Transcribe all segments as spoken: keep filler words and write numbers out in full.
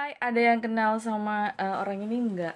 Hai, ada yang kenal sama uh, orang ini enggak?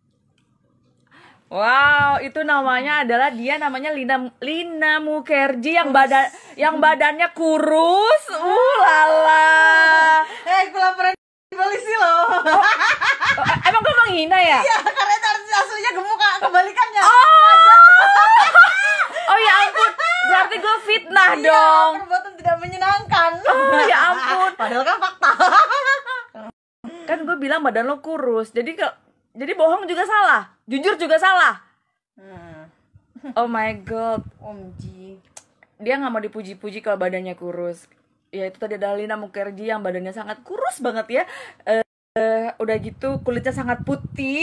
Wow, itu namanya adalah dia namanya Lina Lina Mukherji yang badan yang badannya kurus. Uh lala. Eh, aku laporan polisi loh. Oh, oh, emang gue menghina ya? Iya, karena itu artis aslinya gemuk, kebalikannya. Oh, oh ya ampun, berarti gue fitnah iya, dong. Perbuatan tidak menyenangkan. Oh ya ampun. Padahal kan fakta. Kan gue bilang badan lo kurus, jadi ke, jadi bohong juga salah, jujur juga salah. Hmm. Oh my god, Om Ji. dia nggak mau dipuji-puji kalau badannya kurus. Ya itu tadi adalah Lina Mukherji yang badannya sangat kurus banget ya. Uh, uh, udah gitu kulitnya sangat putih.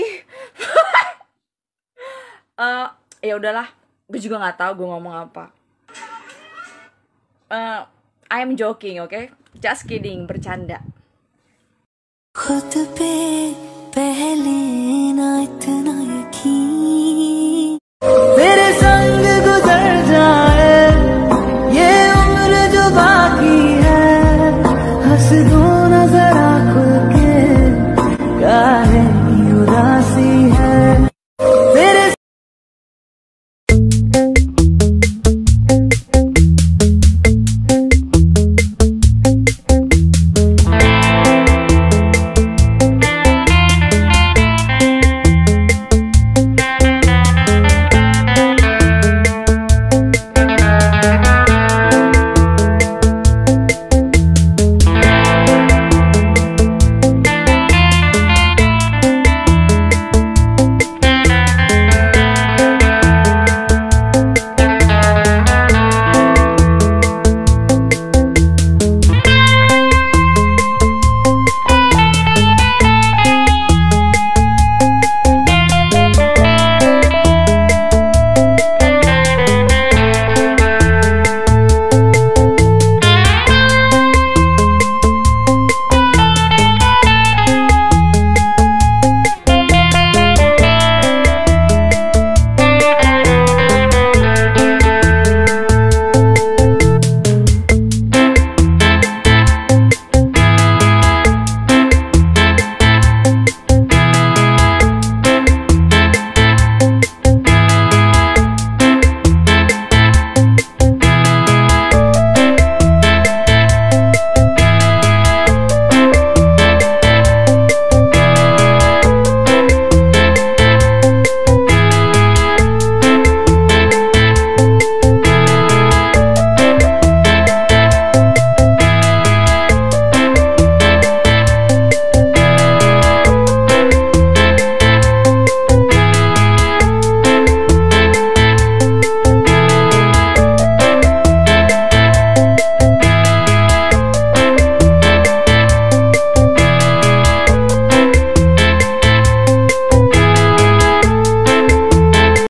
uh, ya udahlah, gue juga nggak tahu gue ngomong apa. Uh, I'm joking, oke? Okay? Just kidding, bercanda. खुद पे पहले ना इतना यकीन तेरे संग गुजर जाए ये उम्र जो बाकी है हंस दूं